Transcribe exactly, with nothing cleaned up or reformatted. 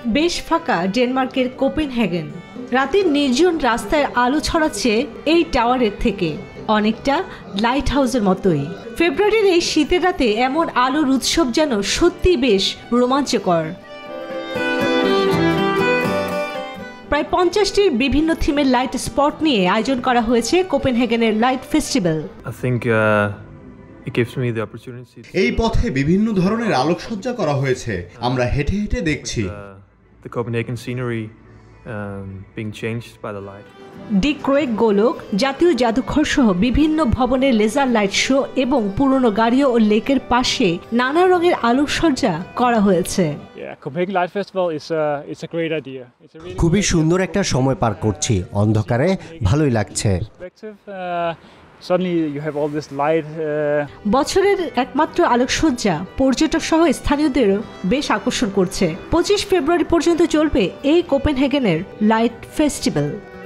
বেশ ফাঁকা ডেনমার্কের কোপেনহেগেন। রাতের নির্জন রাস্তায় আলো ছড়াচ্ছে এই টাওয়ারের থেকে, অনেকটা লাইট হাউসের মতোই। ফেব্রুয়ারির এই শীতের রাতে এমন আলোর উৎসব যেন সত্যি বেশ রোমাঞ্চকর। প্রায় পঞ্চাশটির বিভিন্ন থিমের লাইট স্পট নিয়ে আয়োজন করা হয়েছে কোপেনহেগেনের লাইট ফেস্টিভ্যাল। এই পথে বিভিন্ন ধরনের আলোকসজ্জা করা হয়েছে, আমরা হেঁটে হেঁটে দেখছি। ডি ক্রোয়েক গোলক, জাতীয় জাদুঘর সহ বিভিন্ন ভবনের লেজার লাইট শো এবং পুরনো গাড়ি ও লেকের পাশে নানা রঙের আলোকসজ্জা করা হয়েছে। খুবই সুন্দর একটা সময় পার করছি, অন্ধকারে ভালোই লাগছে। বছরের একমাত্র আলোকসজ্জা পর্যটক সহ স্থানীয়দেরও বেশ আকর্ষণ করছে। পঁচিশ ফেব্রুয়ারি পর্যন্ত চলবে এই কোপেনহেগেনের লাইট ফেস্টিভ্যাল।